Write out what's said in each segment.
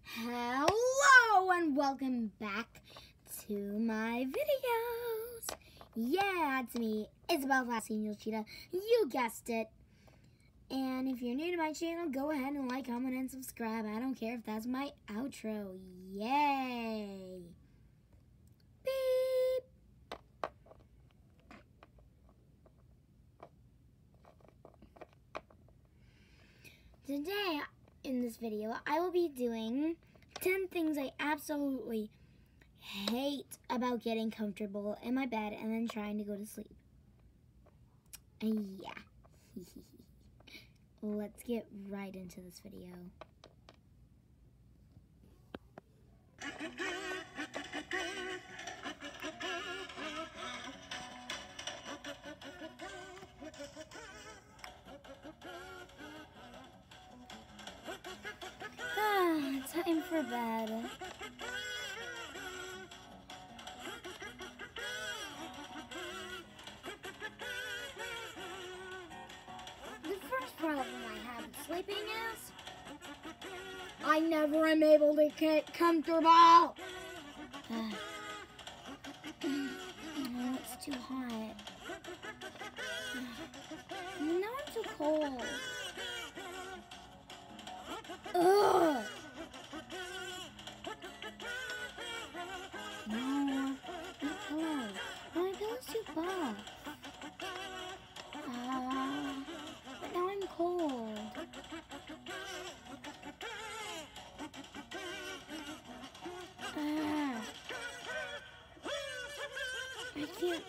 Hello and welcome back to my videos. Yeah, it's me, Isabel Angel Cheetah. You guessed it. And if you're new to my channel, go ahead and like, comment, and subscribe. I don't care if that's my outro. Yay! Beep! Today, in this video, I will be doing 10 things I absolutely hate about getting comfortable in my bed and then trying to go to sleep. And yeah. Let's get right into this video. Time for bed. The first problem I have with sleeping is I never am able to get comfortable. Oh, it's too hot. Now I'm too cold. Ugh. No, my pillow. My pillow's too buff. But now I'm cold. I can't.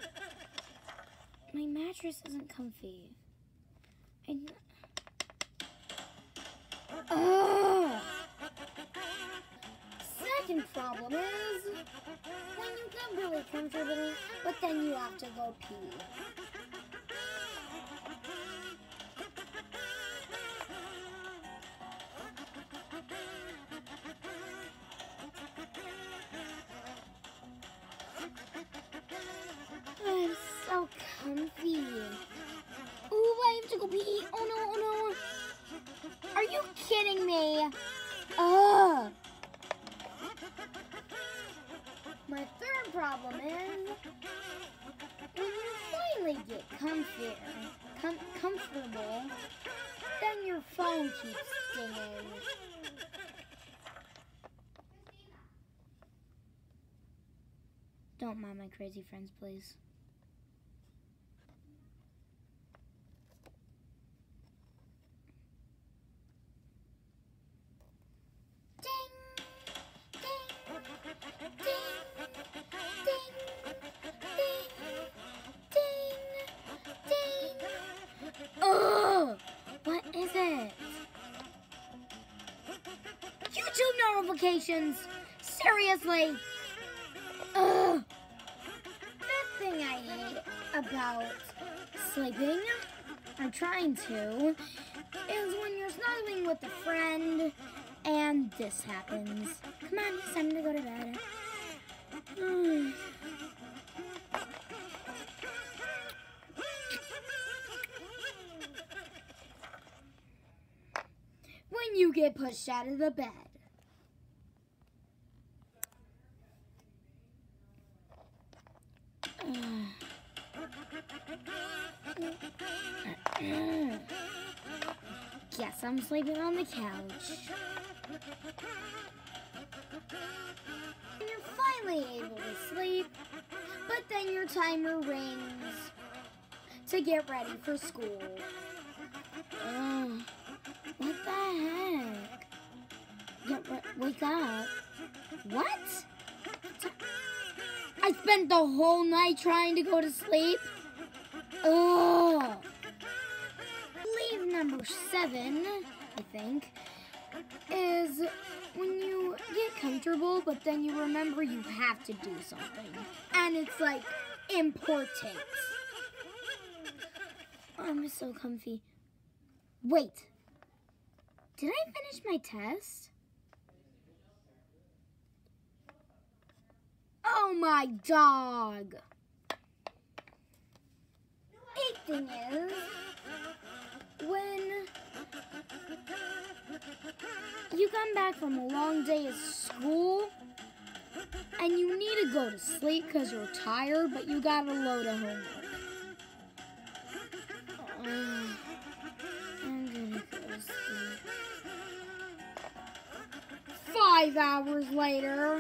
My mattress isn't comfy. Second problem is when you get really comfortable, but then you have to go pee. I'm so comfy. Ooh, I have to go pee. Oh no, oh no. Are you kidding me? Ugh. My third problem is when you finally get comfortable, then your phone keeps dinging. Don't mind my crazy friends, please. What is it? YouTube notifications! Seriously! Ugh! The thing I hate about sleeping, or trying to, is when you're snuggling with a friend and this happens. Come on, it's time to go to bed. When you get pushed out of the bed. Guess I'm sleeping on the couch. You're finally able to sleep, but then your timer rings to get ready for school. What the heck? Wake up. What? I spent the whole night trying to go to sleep. Ugh. Leave number 7, I think, is when you get comfortable, but then you remember you have to do something. And it's like important. I'm so comfy. Wait. Did I finish my test? Oh my dog! 8th thing is when You come back from a long day at school, and you need to go to sleep because you're tired, but you got a load of homework. I'm gonna go to sleep. 5 hours later.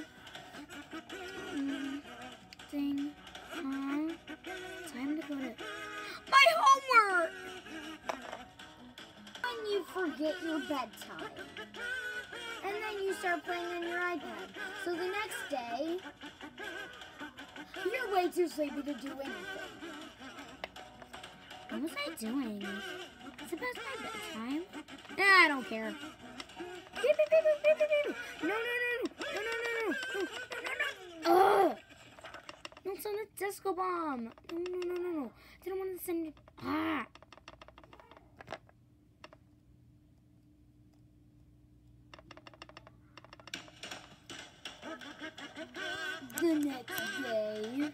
Ding. Time to go to... My homework! When you forget your bedtime. And then you start playing on your iPad. So the next day, you're way too sleepy to do anything. What was I doing? Is it past my bedtime? Nah, I don't care. Beep, beep, beep, beep, beep, beep. No, no, no, no, no, no, no, no, no, no, no. Ugh! Don't send a disco bomb. No, no, no, no, no. Didn't want to send it. Ah! The next day.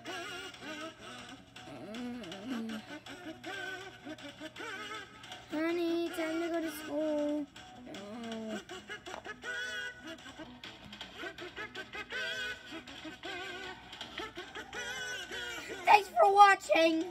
Honey, time to go to school. Oh. Thanks for watching.